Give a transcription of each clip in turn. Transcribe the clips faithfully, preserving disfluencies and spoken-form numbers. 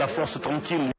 la force tranquille.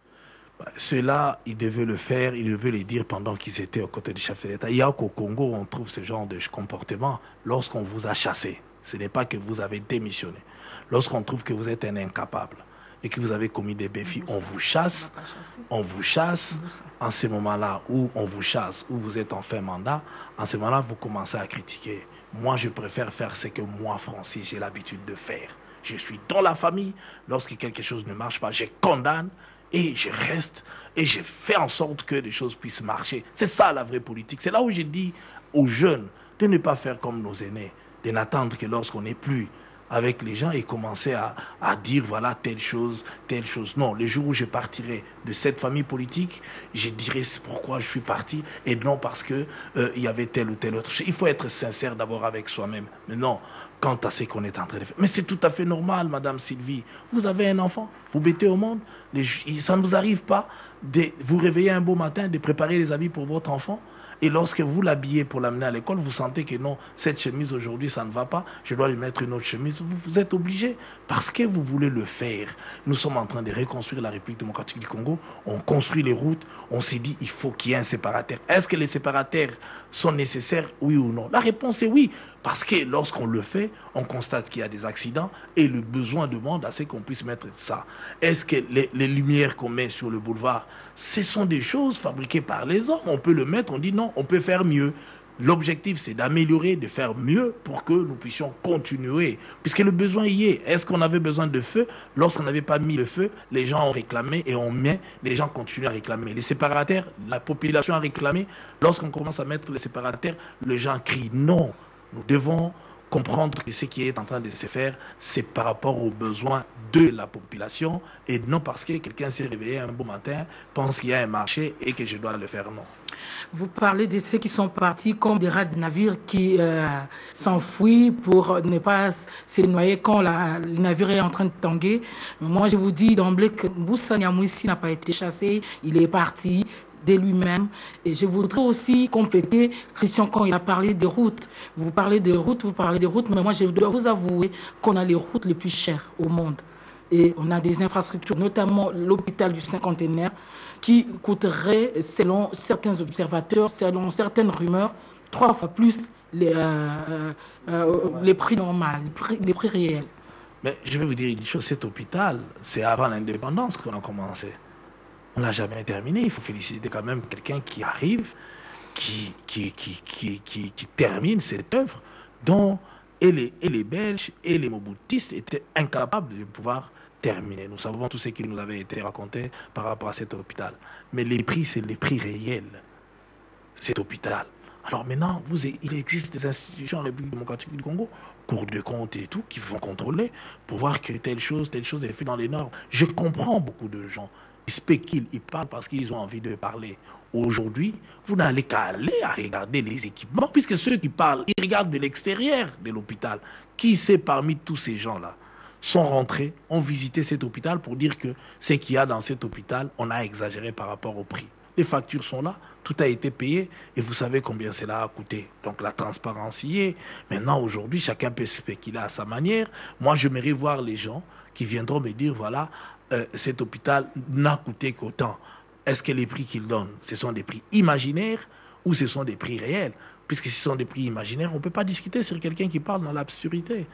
Cela, ils devaient le faire, ils devaient le dire pendant qu'ils étaient aux côtés du chef de l'État. Il y a qu'au Congo, on trouve ce genre de comportement lorsqu'on vous a chassé. Ce n'est pas que vous avez démissionné. Lorsqu'on trouve que vous êtes un incapable et que vous avez commis des méfaits, on vous chasse, on vous chasse. En ce moment-là où on vous chasse, où vous êtes en fin mandat, en ce moment-là, vous commencez à critiquer. Moi, je préfère faire ce que moi, Francis, j'ai l'habitude de faire. Je suis dans la famille. Lorsque quelque chose ne marche pas, je condamne. Et je reste et je fais en sorte que les choses puissent marcher. C'est ça la vraie politique. C'est là où je dis aux jeunes de ne pas faire comme nos aînés, de n'attendre que lorsqu'on n'est plus avec les gens et commencer à, à dire voilà telle chose, telle chose. Non, le jour où je partirai de cette famille politique, je dirai pourquoi je suis parti et non parce qu'il euh, y avait tel ou tel autre. Il faut être sincère d'abord avec soi-même. Mais non, quant à ce qu'on est en train de faire. Mais c'est tout à fait normal, Madame Sylvie. Vous avez un enfant, vous mettez au monde, les, ça ne vous arrive pas de vous réveiller un beau matin, de préparer les habits pour votre enfant. Et lorsque vous l'habillez pour l'amener à l'école, vous sentez que non, cette chemise aujourd'hui, ça ne va pas, je dois lui mettre une autre chemise. Vous, vous êtes obligé parce que vous voulez le faire. Nous sommes en train de reconstruire la République démocratique du Congo. On construit les routes. On s'est dit il faut qu'il y ait un séparateur. Est-ce que les séparateurs sont nécessaires, oui ou non? La réponse est oui. Parce que lorsqu'on le fait, on constate qu'il y a des accidents et le besoin demande à ce qu'on puisse mettre ça. Est-ce que les, les lumières qu'on met sur le boulevard, ce sont des choses fabriquées par les hommes? On peut le mettre, on dit non, on peut faire mieux. L'objectif, c'est d'améliorer, de faire mieux pour que nous puissions continuer. Puisque le besoin y est. Est-ce qu'on avait besoin de feu? Lorsqu'on n'avait pas mis le feu, les gens ont réclamé et on met, les gens continuent à réclamer. Les séparateurs, la population a réclamé. Lorsqu'on commence à mettre les séparateurs, les gens crient non. Nous devons comprendre que ce qui est en train de se faire, c'est par rapport aux besoins de la population et non parce que quelqu'un s'est réveillé un beau matin, pense qu'il y a un marché et que je dois le faire, non. Vous parlez de ceux qui sont partis comme des rats de navire qui euh, s'enfuient pour ne pas se noyer quand la, le navire est en train de tanguer. Moi, je vous dis d'emblée que Mbusa Nyamwisi n'a pas été chassé, il est parti de lui-même. Et je voudrais aussi compléter, Christian, quand il a parlé des routes. Vous parlez des routes, vous parlez des routes, mais moi, je dois vous avouer qu'on a les routes les plus chères au monde. Et on a des infrastructures, notamment l'hôpital du cinquantenaire, qui coûterait, selon certains observateurs, selon certaines rumeurs, trois fois plus les, euh, euh, les prix normaux, les prix, les prix réels. Mais je vais vous dire une chose, cet hôpital, c'est avant l'indépendance qu'on a commencé. On ne l'a jamais terminé. Il faut féliciter quand même quelqu'un qui arrive, qui, qui, qui, qui, qui, qui termine cette œuvre dont et les, et les Belges et les Mobutistes étaient incapables de pouvoir terminer. Nous savons tout ce qui nous avait été raconté par rapport à cet hôpital. Mais les prix, c'est les prix réels. Cet hôpital. Alors maintenant, vous, il existe des institutions en République démocratique du Congo, Cour de compte et tout, qui vont contrôler pour voir que telle chose, telle chose est faite dans les normes. Je comprends beaucoup de gens. Ils spéculent, ils parlent parce qu'ils ont envie de parler. Aujourd'hui, vous n'allez qu'à aller à regarder les équipements, puisque ceux qui parlent, ils regardent de l'extérieur de l'hôpital. Qui sait parmi tous ces gens-là sont rentrés, ont visité cet hôpital pour dire que ce qu'il y a dans cet hôpital, on a exagéré par rapport au prix. Les factures sont là, tout a été payé et vous savez combien cela a coûté. Donc la transparence y est. Maintenant, aujourd'hui, chacun peut spéculer à sa manière. Moi, j'aimerais voir les gens qui viendront me dire, voilà, euh, cet hôpital n'a coûté qu'autant. Est-ce que les prix qu'ils donnent, ce sont des prix imaginaires ou ce sont des prix réels? Puisque ce sont des prix imaginaires, on ne peut pas discuter sur quelqu'un qui parle dans l'absurdité.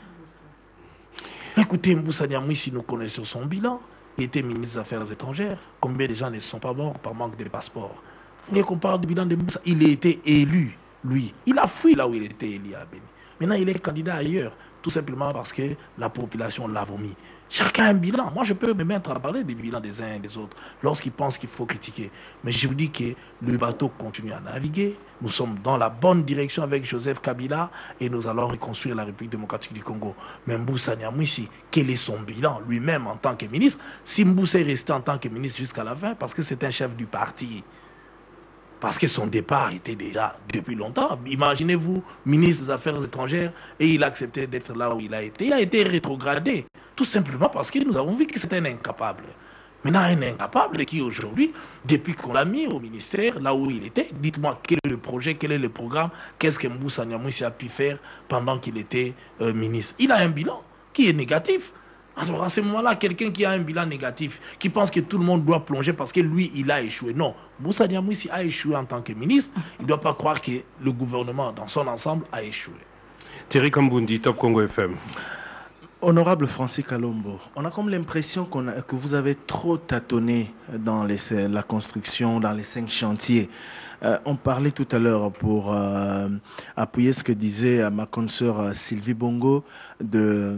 Écoutez, Mbusa Nyamwisi, nous connaissons son bilan. Il était ministre des Affaires étrangères. Combien de gens ne sont pas morts par manque de passeport? Vous voulez qu'on parle du bilan de Mbusa? Il a été élu, lui. Il a fui là où il était élu à Béni. Maintenant, il est candidat ailleurs, tout simplement parce que la population l'a vomi. Chacun a un bilan. Moi, je peux me mettre à parler des bilans des uns et des autres lorsqu'ils pensent qu'il faut critiquer. Mais je vous dis que le bateau continue à naviguer. Nous sommes dans la bonne direction avec Joseph Kabila et nous allons reconstruire la République démocratique du Congo. Mais Mbusa Nyamwisi, quel est son bilan lui-même en tant que ministre? Si Mbusa est resté en tant que ministre jusqu'à la fin, parce que c'est un chef du parti. Parce que son départ était déjà depuis longtemps. Imaginez-vous, ministre des Affaires étrangères, et il a accepté d'être là où il a été. Il a été rétrogradé, tout simplement parce que nous avons vu que c'était un incapable. Maintenant, un incapable qui aujourd'hui, depuis qu'on l'a mis au ministère, là où il était, dites-moi quel est le projet, quel est le programme, qu'est-ce que Mbusa Nyamwisi a pu faire pendant qu'il était euh, ministre. Il a un bilan qui est négatif. Alors à ce moment-là, quelqu'un qui a un bilan négatif, qui pense que tout le monde doit plonger parce que lui, il a échoué. Non, Moussa Diamouissi a échoué en tant que ministre. Il ne doit pas croire que le gouvernement dans son ensemble a échoué. Thierry Kambundi, Top Congo F M. Honorable Francis Kalombo, on a comme l'impression qu'on a, que vous avez trop tâtonné dans les, la construction, dans les cinq chantiers. Euh, on parlait tout à l'heure pour euh, appuyer ce que disait ma consoeur Sylvie Bongo de...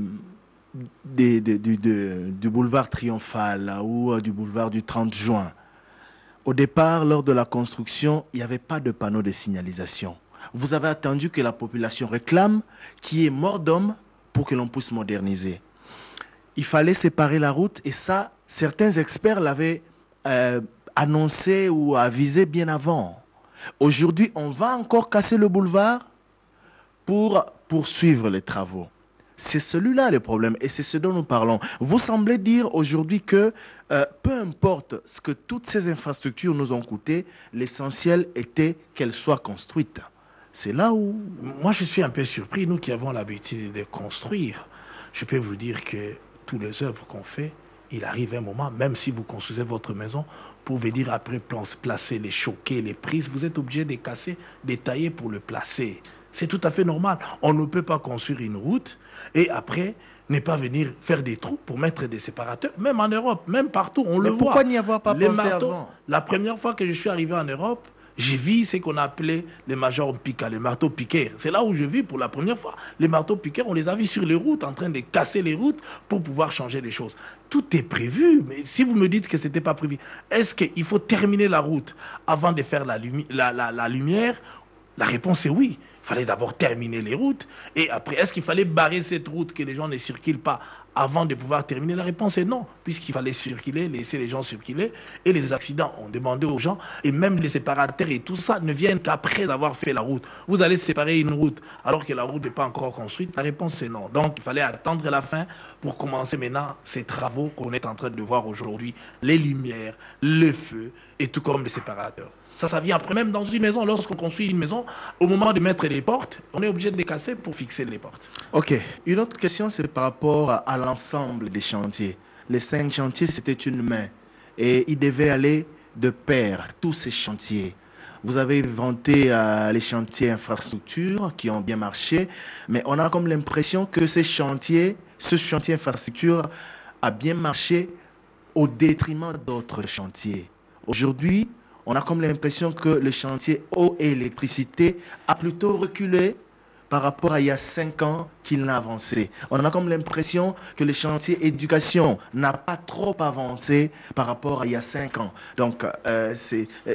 De, de, de, de, du boulevard Triomphal ou euh, du boulevard du trente juin. Au départ, lors de la construction, il n'y avait pas de panneau de signalisation. Vous avez attendu que la population réclame qu'il y ait mort d'homme pour que l'on puisse moderniser. Il fallait séparer la route et ça, certains experts l'avaient euh, annoncé ou avisé bien avant. Aujourd'hui, on va encore casser le boulevard pour poursuivre les travaux. C'est celui-là le problème et c'est ce dont nous parlons. Vous semblez dire aujourd'hui que euh, peu importe ce que toutes ces infrastructures nous ont coûté, l'essentiel était qu'elles soient construites. C'est là où... Moi, je suis un peu surpris, nous qui avons l'habitude de construire. Je peux vous dire que toutes les œuvres qu'on fait, il arrive un moment, même si vous construisez votre maison, pour venir après placer les choquets, les prises, vous êtes obligé de casser, de tailler pour le placer. C'est tout à fait normal. On ne peut pas construire une route et après ne pas venir faire des trous pour mettre des séparateurs. Même en Europe, même partout, on Mais le voit. Pourquoi n'y avoir pas les pensé marteaux, avant? La première fois que je suis arrivé en Europe, j'ai vu ce qu'on appelait les majors piquants, les marteaux piqueurs. C'est là où je vis pour la première fois. Les marteaux piqueurs, on les a vus sur les routes, en train de casser les routes pour pouvoir changer les choses. Tout est prévu, mais si vous me dites que ce n'était pas prévu, est-ce qu'il faut terminer la route avant de faire la, lumi la, la, la lumière? La réponse est oui. Il fallait d'abord terminer les routes. Et après, est-ce qu'il fallait barrer cette route que les gens ne circulent pas avant de pouvoir terminer? La réponse est non, puisqu'il fallait circuler, laisser les gens circuler. Et les accidents ont demandé aux gens, et même les séparateurs et tout ça ne viennent qu'après avoir fait la route. Vous allez séparer une route alors que la route n'est pas encore construite? La réponse est non. Donc, il fallait attendre la fin pour commencer maintenant ces travaux qu'on est en train de voir aujourd'hui. Les lumières, le feu, et tout comme les séparateurs. Ça, ça vient après, même dans une maison, lorsqu'on construit une maison, au moment de mettre les portes, on est obligé de les casser pour fixer les portes. Ok. Une autre question, c'est par rapport à, à l'ensemble des chantiers. Les cinq chantiers, c'était une main. Et il devait aller de pair, tous ces chantiers. Vous avez vanté euh, les chantiers infrastructures qui ont bien marché, mais on a comme l'impression que ces chantiers, ce chantier infrastructure a bien marché au détriment d'autres chantiers. Aujourd'hui, on a comme l'impression que le chantier eau et électricité a plutôt reculé par rapport à il y a cinq ans qu'il n'a avancé. On a comme l'impression que le chantier éducation n'a pas trop avancé par rapport à il y a cinq ans. Donc, euh, c'est... Euh,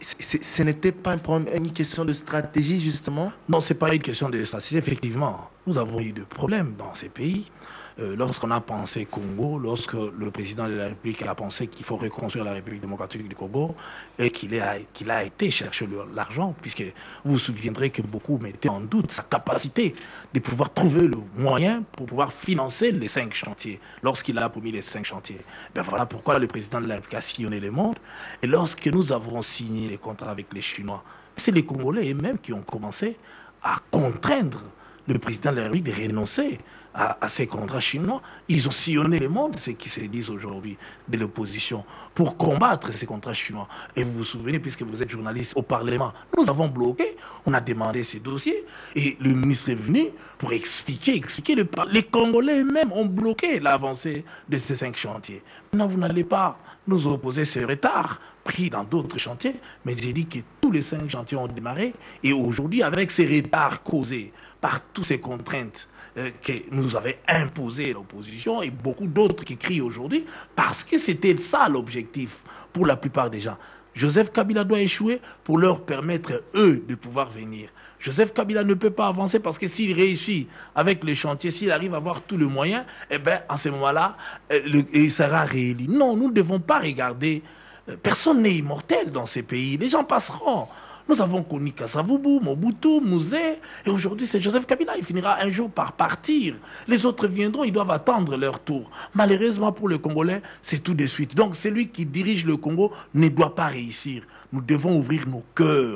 ce n'était pas un problème, une question de stratégie, justement? Non, ce n'est pas une question de stratégie. Effectivement, nous avons eu des problèmes dans ces pays. Euh, lorsqu'on a pensé Congo, lorsque le président de la République a pensé qu'il faut reconstruire la République démocratique du Congo et qu'il a, qu'il a été chercher l'argent, puisque vous vous souviendrez que beaucoup mettaient en doute sa capacité de pouvoir trouver le moyen pour pouvoir financer les cinq chantiers, lorsqu'il a promis les cinq chantiers. Ben voilà pourquoi le président de la République a sillonné le monde. Et lorsque nous avons signé les contrats avec les Chinois, c'est les Congolais eux-mêmes qui ont commencé à contraindre le président de la République de renoncer à, à ces contrats chinois. Ils ont sillonné le monde, ce qui se disent aujourd'hui de l'opposition, pour combattre ces contrats chinois. Et vous vous souvenez, puisque vous êtes journaliste au Parlement, nous avons bloqué, on a demandé ces dossiers, et le ministre est venu pour expliquer, expliquer. Le, les Congolais eux-mêmes ont bloqué l'avancée de ces cinq chantiers. Maintenant, vous n'allez pas nous opposer ce retard pris dans d'autres chantiers, mais j'ai dit que tous les cinq chantiers ont démarré, et aujourd'hui, avec ces retards causés par toutes ces contraintes euh, que nous avait imposées l'opposition, et beaucoup d'autres qui crient aujourd'hui, parce que c'était ça l'objectif pour la plupart des gens. Joseph Kabila doit échouer pour leur permettre, eux, de pouvoir venir. Joseph Kabila ne peut pas avancer parce que s'il réussit avec les chantiers, s'il arrive à avoir tout le moyen, eh bien, en ce moment-là, euh, il sera réélu. Non, nous ne devons pas regarder. Personne n'est immortel dans ces pays. Les gens passeront. Nous avons connu Kasavubu, Mobutu, Mouzé, et aujourd'hui c'est Joseph Kabila. Il finira un jour par partir. Les autres viendront, ils doivent attendre leur tour. Malheureusement pour le Congolais, c'est tout de suite. Donc celui qui dirige le Congo ne doit pas réussir. Nous devons ouvrir nos cœurs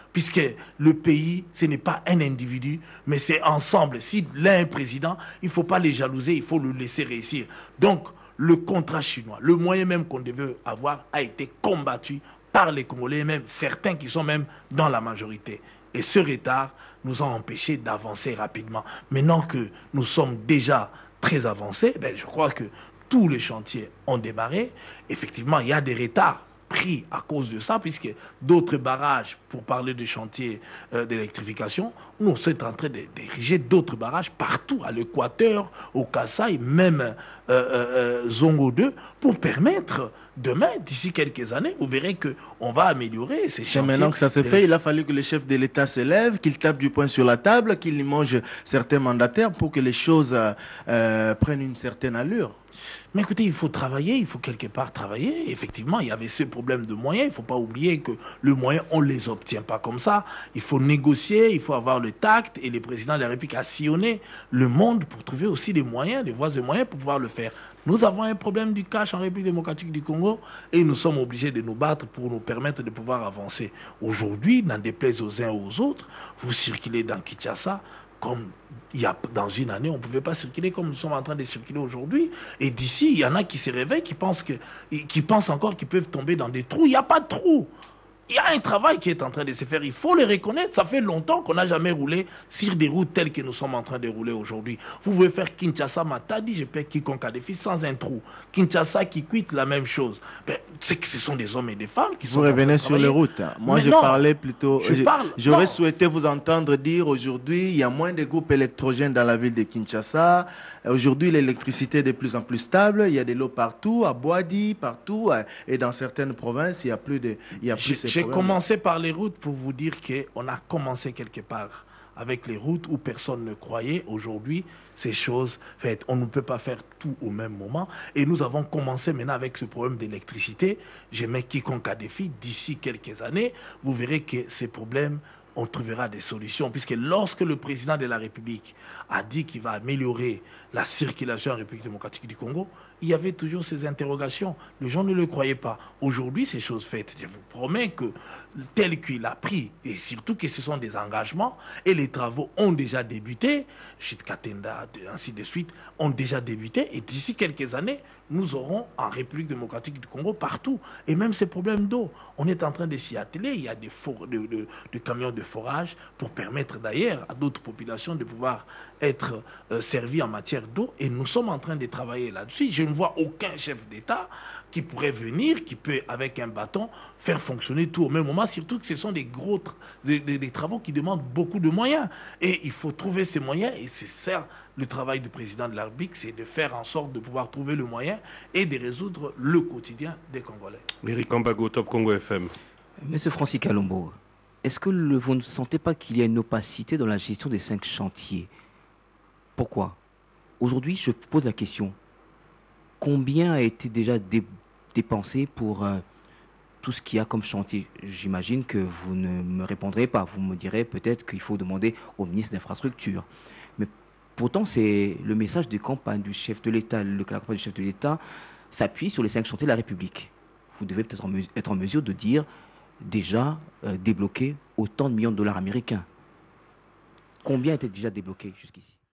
puisque le pays, ce n'est pas un individu, mais c'est ensemble. Si l'un est président, il ne faut pas les jalouser, il faut le laisser réussir. Donc, le contrat chinois, le moyen même qu'on devait avoir, a été combattu par les Congolais, même certains qui sont même dans la majorité. Et ce retard nous a empêchés d'avancer rapidement. Maintenant que nous sommes déjà très avancés, ben, je crois que tous les chantiers ont démarré. Effectivement, il y a des retards pris à cause de ça, puisque d'autres barrages, pour parler de chantiers euh, d'électrification, nous sommes en train d'ériger d'autres barrages partout, à l'Équateur, au Kasaï, même euh, euh, Zongo deux, pour permettre, demain, d'ici quelques années, vous verrez qu'on va améliorer ces chantiers. Et maintenant que ça se fait, il a fallu que le chef de l'État se lève, qu'il tape du poing sur la table, qu'il mange certains mandataires pour que les choses euh, prennent une certaine allure. Mais écoutez, il faut travailler, il faut quelque part travailler. Effectivement, il y avait ce problème de moyens. Il ne faut pas oublier que le moyen, on ne les obtient pas comme ça. Il faut négocier, il faut avoir le tact. Et le président de la République a sillonné le monde pour trouver aussi des moyens, des voies et moyens pour pouvoir le faire. Nous avons un problème du cash en République démocratique du Congo et nous sommes obligés de nous battre pour nous permettre de pouvoir avancer. Aujourd'hui, n'en déplaise aux uns aux autres, vous circulez dans Kinshasa, comme il y a dans une année, on ne pouvait pas circuler comme nous sommes en train de circuler aujourd'hui. Et d'ici, il y en a qui se réveillent, qui pensent, que, qui pensent encore qu'ils peuvent tomber dans des trous. Il n'y a pas de trous. Il y a un travail qui est en train de se faire. Il faut le reconnaître. Ça fait longtemps qu'on n'a jamais roulé sur des routes telles que nous sommes en train de rouler aujourd'hui. Vous pouvez faire Kinshasa-Matadi, je paie quiconque a des filles sans un trou. Kinshasa qui quitte la même chose. Ben, c'est que ce sont des hommes et des femmes qui sont. Vous revenez sur les routes. Moi, mais je non, parlais plutôt. Je parle. J'aurais souhaité vous entendre dire aujourd'hui, il y a moins de groupes électrogènes dans la ville de Kinshasa. Aujourd'hui, l'électricité est de plus en plus stable. Il y a de l'eau partout, à Boadi, partout, et dans certaines provinces, il y a plus de. Il y a plus J'ai commencé par les routes pour vous dire qu'on a commencé quelque part avec les routes où personne ne croyait. Aujourd'hui, ces choses faites. On ne peut pas faire tout au même moment. Et nous avons commencé maintenant avec ce problème d'électricité. Je mets quiconque a des filles. D'ici quelques années, vous verrez que ces problèmes, on trouvera des solutions. Puisque lorsque le président de la République a dit qu'il va améliorer la circulation en République démocratique du Congo, il y avait toujours ces interrogations. Les gens ne le croyaient pas. Aujourd'hui, ces choses faites, je vous promets que tel qu'il a pris, et surtout que ce sont des engagements, et les travaux ont déjà débuté, Chitkatenda, ainsi de suite, ont déjà débuté, et d'ici quelques années, nous aurons en République démocratique du Congo partout, et même ces problèmes d'eau. On est en train de s'y atteler, il y a des, for de, de, de camions de forage pour permettre d'ailleurs à d'autres populations de pouvoir être euh, servies en matière d'eau, et nous sommes en train de travailler là-dessus. Je ne vois aucun chef d'État qui pourrait venir, qui peut, avec un bâton, faire fonctionner tout au même moment, surtout que ce sont des gros tra des, des, des travaux qui demandent beaucoup de moyens. Et il faut trouver ces moyens, et c'est ça le travail du président de la République, c'est de faire en sorte de pouvoir trouver le moyen et de résoudre le quotidien des Congolais. Eric Ambago, Top Congo F M. Monsieur Francis Kalombo, est-ce que le, vous ne sentez pas qu'il y a une opacité dans la gestion des cinq chantiers? Pourquoi? Aujourd'hui, je pose la question. Combien a été déjà dé dépensé pour euh, tout ce qu'il y a comme chantier? J'imagine que vous ne me répondrez pas. Vous me direz peut-être qu'il faut demander au ministre d'Infrastructure. Mais pourtant, c'est le message de campagne du chef de l'État. La campagne du chef de l'État s'appuie sur les cinq chantiers de la République. Vous devez peut-être en être en mesure de dire déjà euh, débloquer autant de millions de dollars américains. Combien était déjà débloqué jusqu'ici?